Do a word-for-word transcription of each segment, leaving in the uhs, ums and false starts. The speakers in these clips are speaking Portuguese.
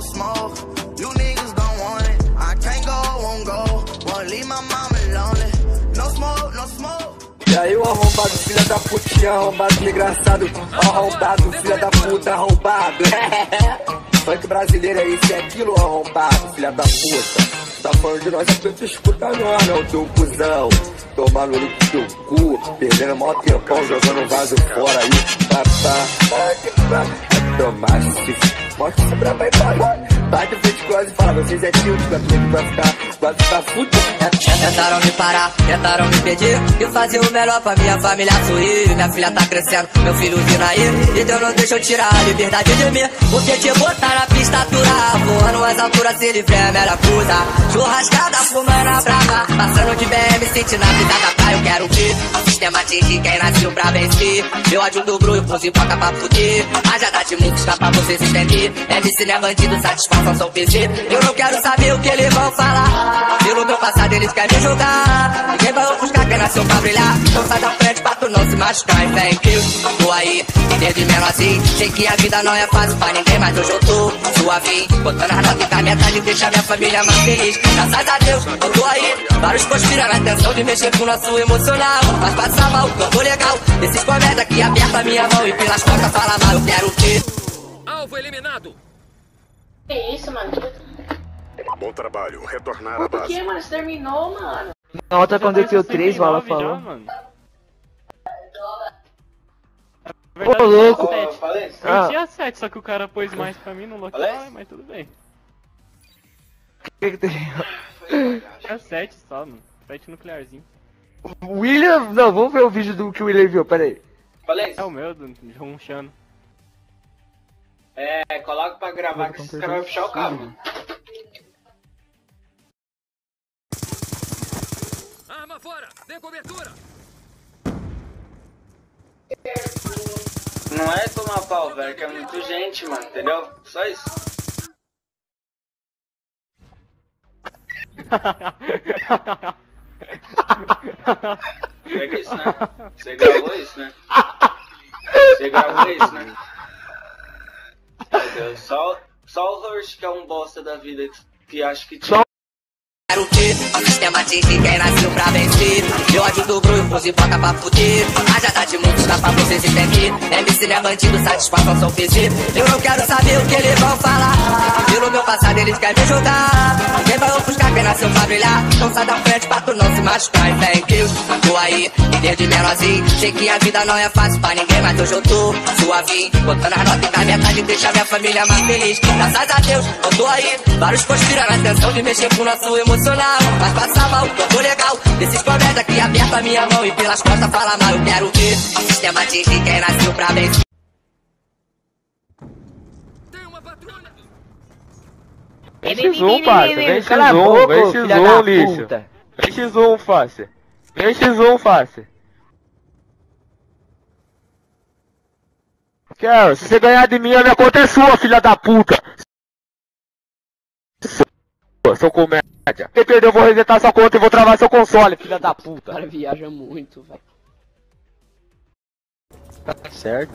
smoke. You niggas don't want it. I can't go, won't go. Won't leave my mama lonely. No smoke, no smoke. E aí o arrombado, filha da putinha, arrombado engraçado, arrombado, filha da puta, arrombado. Funk brasileiro é isso e aquilo, arrombado, filha da puta. Tá falando de nós, é pra tu escutar nós, não, teu cuzão. Tomar no olho do teu cu, perdendo mó tempão, jogando vaso fora aí. Papá, tomar se mostra isso pra vai embora. Bate frente close e fala, vocês é tio, vai ficar, vai ficar fudido. Tentaram me parar, tentaram me impedir de fazer o melhor pra minha família sorrir. Minha filha tá crescendo, meu filho vindo aí, e Deus não deixa eu tirar a liberdade de mim. Porque te botar na pista aturar, voando as alturas se livre é a melhor coisa. Churrascada, fumando a brava, passando de B M, sentindo a vida da praia. Eu quero ver o sistema atingir quem nasceu pra vencer. Eu ajudo o grupo, pros hipócritas pra fuder. Haja dá de música pra vocês entender. M C não é bandido, satisfação são P C. Eu não quero saber o que eles vão falar. Pelo meu passado eles querem me julgar. Ninguém vai ofuscar quem nasceu pra brilhar. Então sai da frente pra tu não se machucar. E vem que eu tô aí, desde menorzinho. Sei que a vida não é fácil pra ninguém, mas hoje eu tô suavinho. Botando as notas com a metade, deixa minha família mais feliz. Graças a Deus, eu tô aí. Vários conspiram na intenção de mexer com o nosso emocional. Mas passa mal, que eu tô legal. Esses comédia que aperta a minha mão e pelas costas fala mal. Eu quero o quê? Alvo eliminado. Que isso, mano? Bom trabalho, retornar à Por base. que, mano? Você terminou, mano? Na outra quando eu deu três, o Alan falou. Ô, louco! Eu tinha sete, só que o cara pôs mais pra mim no local, mas tudo bem. O que que tem? Tinha sete só, mano. sete nuclearzinho. William, não, vamos ver o vídeo do que o William viu, pera aí. É o meu, do João Chano. É, coloca pra gravar que esse cara vai puxar o cabo, mano. Arma fora! Dê cobertura! Não é tomar pau, velho, que é muito gente, mano, entendeu? Só isso. Pega isso, né? Você gravou isso, né? Você gravou isso, né? Meu Deus, só, só o Hirsch que é um bosta da vida que acha que tinha. Quero ver o sistema atingir quem nasceu pra vencer. Eu ajudo o grupo, os hipócritas pra fuder. Haja dá de música pra vocês entenderem. M C não é bandido, satisfação são P C. Eu não quero saber o que eles vão falar. Pelo meu passado eles querem me julgar. Ninguém vai ofuscar quem nasceu pra brilhar. Então sai da frente pra tu não se machucar. E vem que eu tô aí, e desde menorzinho. Sei que a vida não é fácil pra ninguém, mas hoje eu tô suavinho. Botando as notas com a metade, deixa minha família mais feliz. Graças a Deus, eu tô aí. Vários conspiram na intenção de mexer com o nosso emocional. Mas passa mal, que eu tô legal. Desses comédia que aperta a minha mão e pelas costas fala mal. Eu quero ver o sistema atingir quem nasceu pra vencer. Tem uma patrulha! Vem X um, parça, vem X um, vem X um, lixo. Vem X um, fácil. Vem X um, fácil. Quero, se você ganhar de mim, a minha conta é sua, filha da puta. Sou comédia. Quem perdeu, eu vou resetar sua conta e vou travar seu console, filha da puta. O cara viaja muito, velho. Tá certo.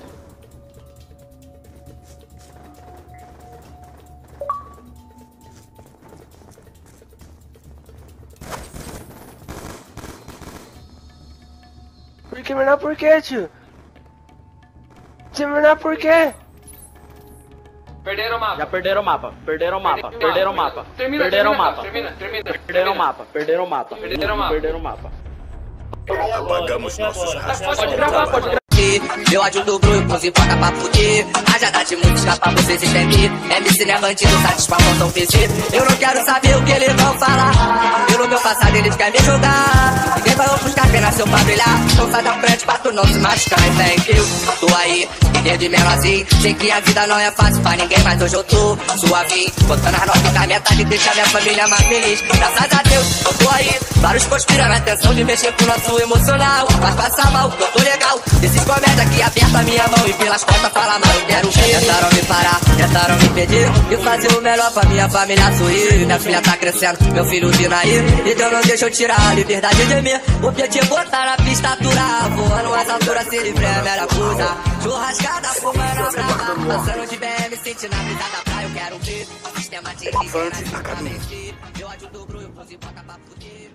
Por que, menor, por quê, tio? Você menor, por quê? Perderam o mapa. Já perderam o mapa, perderam o mapa, Termina, perderam o termina, mapa, termina, perderam o termina, mapa, termina, termina, perderam o mapa, perderam o mapa, Perderam o mapa. perderam o mapa. Apagamos nossos rastros. Pode gravar, pode gravar. Eu ajudo o grupo, os hipócritas pra fuder. Haja dá de música pra vocês entenderem. M C não é bandido, satisfação são P C. Eu não quero saber o que eles vão falar. Pelo meu passado eles querem me julgar. Ninguém vai ofuscar quem nasceu pra brilhar. Então sai da frente pra tu não se machucar. E vem que eu tô aí, e desde menorzinho. Sei que a vida não é fácil pra ninguém, mas hoje eu tô suavinho. Botando as notas com a metade, deixa minha família mais feliz. Graças a Deus, eu tô aí. Vários conspiram na intenção de mexer com o nosso emocional. Mas passa mal, que eu tô legal. Desses comédia que aperta a minha mão e pelas costas fala mal. Eu quero ver. Tentaram me parar, tentaram me impedir de fazer o melhor pra minha família sorrir. Minha filha tá crescendo, meu filho vindo aí, e Deus não deixa eu tirar a liberdade de mim. Porque te botar na pista aturar, voando as alturas se livre é a melhor coisa. Churrascada, fumando a brava, passando de B M, sentindo a brisa da praia. Eu quero ver o sistema de Avante a caminho. Eu ajudo o Bruno, pus e boca pra fuder.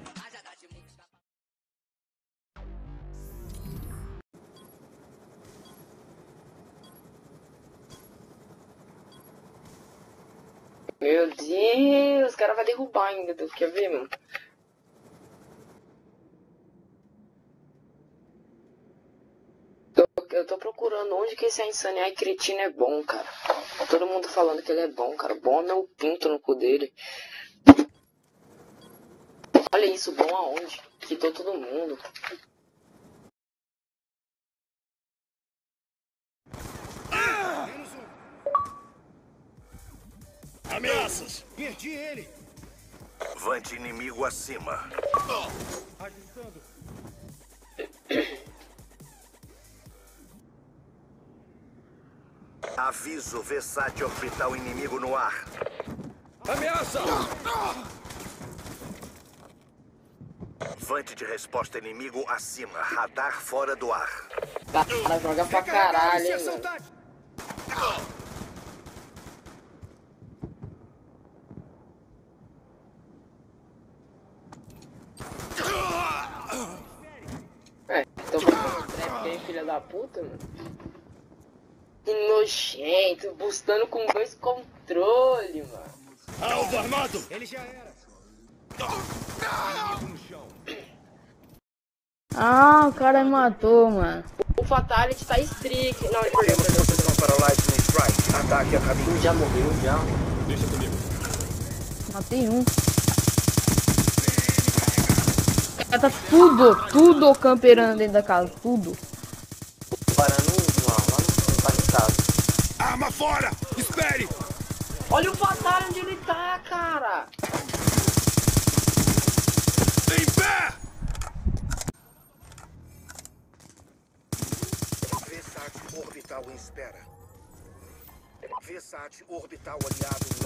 Meu Deus, o cara vai derrubar ainda, tu quer ver, mano? Tô, eu tô procurando onde que esse Insane Ai cretino é bom, cara. Todo mundo falando que ele é bom, cara. Bom é meu pinto no cu dele. Olha isso, bom aonde? Quitou todo mundo. Ameaças! Perdi ele! Vante inimigo acima. Ajustando. Aviso, Versace orbital inimigo no ar. Ameaça! Vante de resposta inimigo acima. Radar fora do ar. Cara, joga pra caralho, hein, mano. É, tô fazendo trap aí, filha da puta, mano. Que nojento, bustando com dois controles, mano. Alvo armado! Ele já era. Ah, o cara me matou, mano. O Fatality tá strict. Não, ele perdeu, perdeu. Para Lightning Strike. Ataque a caminho. Já morreu, já. Deixa comigo. Matei um. Tá tudo, tudo camperando dentro da casa, tudo. Parando um lá, lá no tá de casa. Arma fora! Espere! Olha o Fatality onde ele tá, cara! Em pé! Versace orbital em espera. Versace orbital aliado no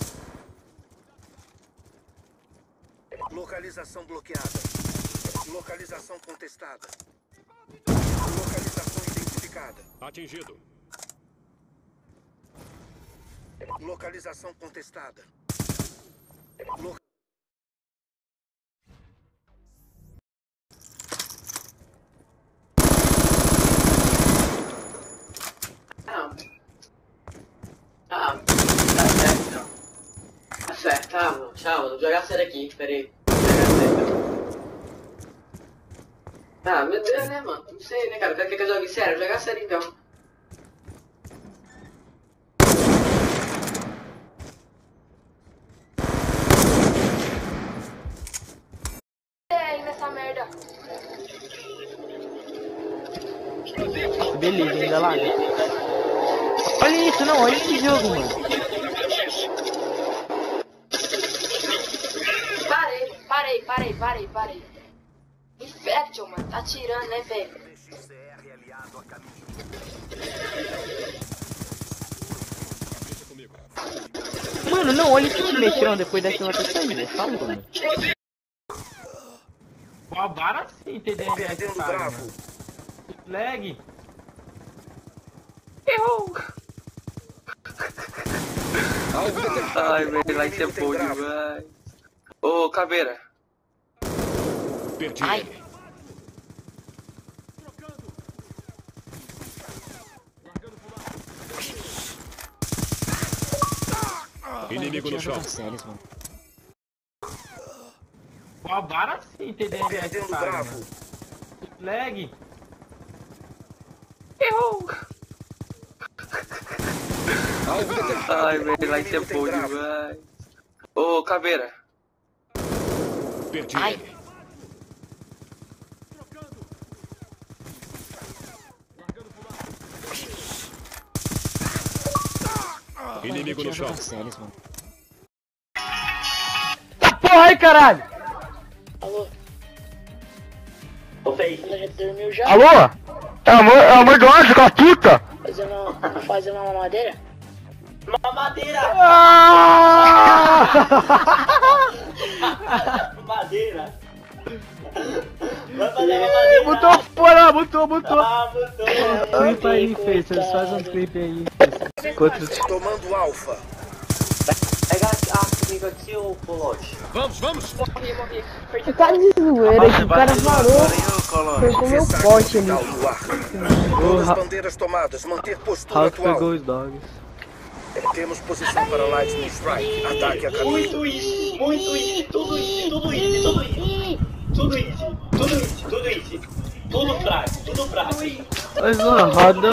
ar. Localização bloqueada. Localização contestada. Localização identificada. Atingido. Localização contestada. Lo... Ah. Ah. Tá certo. Tá certo, tá, mano. Tchau, vou jogar sério aqui, peraí. Ah, meu Deus, né, mano? Não sei, né, cara? Quer que eu jogue sério? Vou jogar sério então. É aí nessa merda. Beleza, ainda lá. Olha isso, não, olha esse jogo, mano. Parei, parei, parei, parei, parei. Infection, mano, tá tirando, né, velho? Mano, não, olha esse metrão depois daquela outra saída, fala, mano. Roubaram assim, entendeu? Perdendo o bravo. Lag. Errou! Ai, velho, vai ser bom demais. Ô, Caveira. Perdi. Ai. Inimigo no chão. Roubaram assim, entendeu? Perdendo o bravo. Lag. Errou! Ai, velho, vai ser bom demais. Ô, Caveira. Perdi. Ai. Inimigo no chão. Tá porra aí, caralho! Alô? Ô, Fei, já dormiu já? Alô? É amor, é amor do anjo, com a puta! Fazendo uma, fazendo uma mamadeira? Mamadeira! Ah! Madeira! Botou fora, botou, botou. Ah, botou. Clipa aí, Fê, vocês fazem um clipe aí. Enquanto... Tomando alfa. Pega a comigo aqui, ô Colote. Vamos, vamos. Morri, morri. Você tá de zoeira, que o cara parou. Foi com o meu pote ali. Todas as bandeiras tomadas, manter postura Raul atual. pegou os dogs. Temos posição para Lightning Strike. Ataque a caminho. Muito easy, muito easy, tudo easy, tudo easy, tudo easy. Tudo easy, tudo easy, tudo easy. Tudo fraco, tudo fraco. Mas uma roda...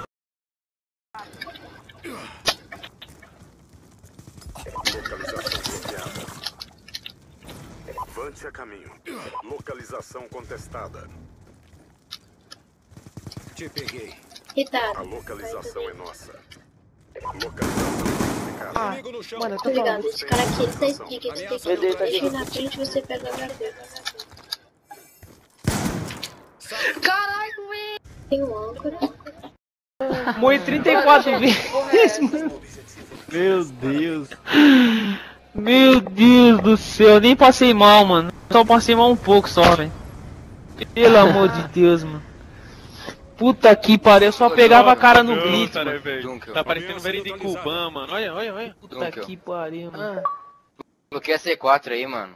Avante a caminho. Localização contestada. Te peguei. A localização é nossa. Localização identificada. Ah, mano, eu tô ligado, esse cara aqui, ele tá explica, ele tem que ir na frente e você pega a verdadeira. Caralho, velho! Tem um âncora. Morri trinta e quatro vezes, mano. Meu Deus. Meu Deus do céu, eu nem passei mal, mano. Só passei mal um pouco só, velho. Pelo amor de Deus, mano. Puta que pariu, eu só pegava a cara no blitz, mano. Tá parecendo Verim Kuban, mano. Olha, olha, olha. Puta que pariu, mano. Bloqueia a C quatro aí, mano.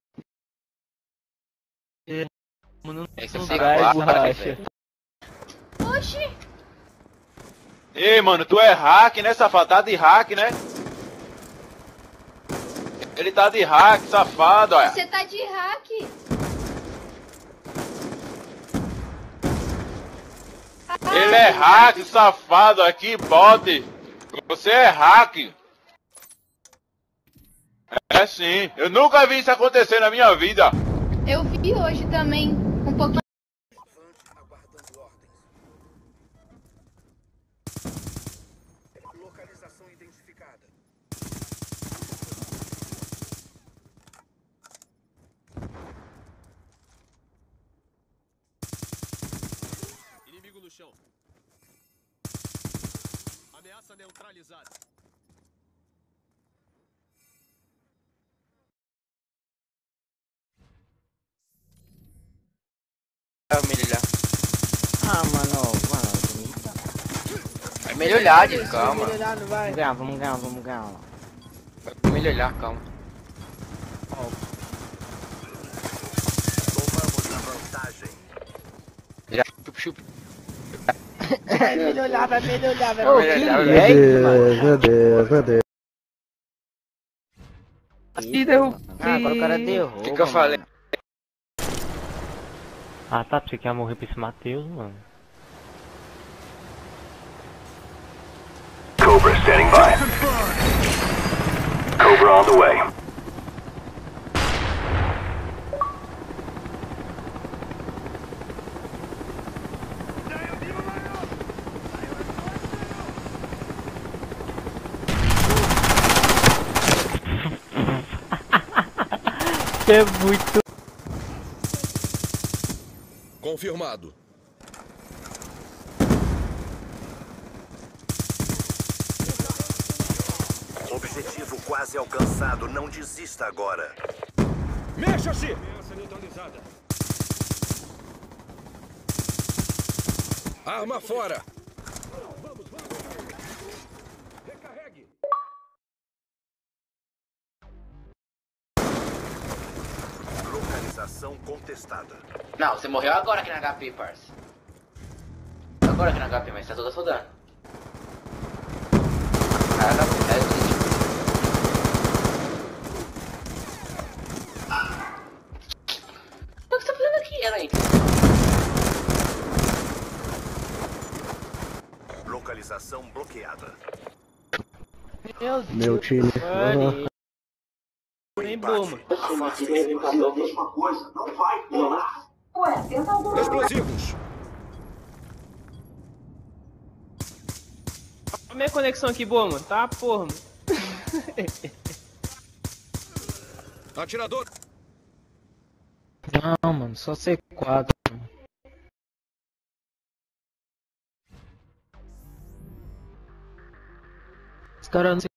É, mano, Esse é não C traz quatro, borracha. Oxi! Ei, mano, tu é hack, né, safado? Tá de hack, né? Ele tá de hack, safado, olha. Você tá de hack? Ele é hack, safado, aqui, bode. Você é hack. É sim, eu nunca vi isso acontecer na minha vida. Eu vi hoje também, um pouco. Localização identificada. Inimigo no chão. Ameaça neutralizada. Vai melhorar. Ah, mano, mano. Vai melhorar, de calma. Vamos ganhar, vamos ganhar, vamos ganhar. Vai melhorar, calma. Tomamos a vantagem. Já, chup, chup. Vai melhorar, vai melhorar, vai Ô, melhorar. que moleque, mano. Meu Deus, meu Deus. E deu. Ah, agora o cara deu. O que que eu falei? Ah, tá, você quer morrer pra esse Matheus, mano. Cobra standing by. Cobra on the way. É muito. Confirmado. Objetivo quase alcançado. Não desista agora. Mexa-se! Ameaça neutralizada. Arma fora! Vamos, vamos! Recarregue! Localização contestada. Não, você morreu agora aqui na H P, parça. Agora aqui na H P, mas tá toda soldando. Ah, H P, é isso. O que você tá fazendo aqui, ela aí? Localização bloqueada. Meu Deus. Meu time. Mano. Nem bomba. Explosivos! Olha a minha conexão aqui boa, mano. Tá, porra, mano. Atirador! Não, mano, só C quatro. Mano. Os caras não